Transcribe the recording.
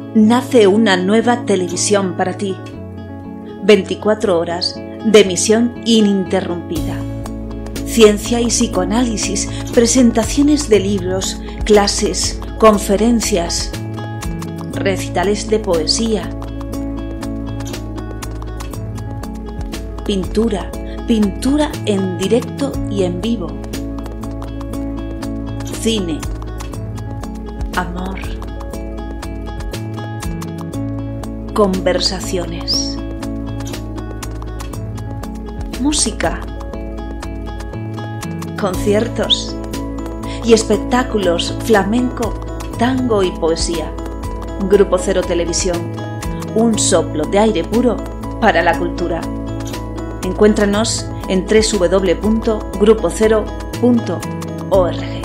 nace una nueva televisión para ti. 24 horas de emisión ininterrumpida. Ciencia y psicoanálisis, presentaciones de libros, clases, conferencias, recitales de poesía, pintura en directo y en vivo, cine, amor, conversaciones, música, conciertos y espectáculos flamenco, tango y poesía. Grupo Cero Televisión, un soplo de aire puro para la cultura. Encuéntranos en www.grupocero.org.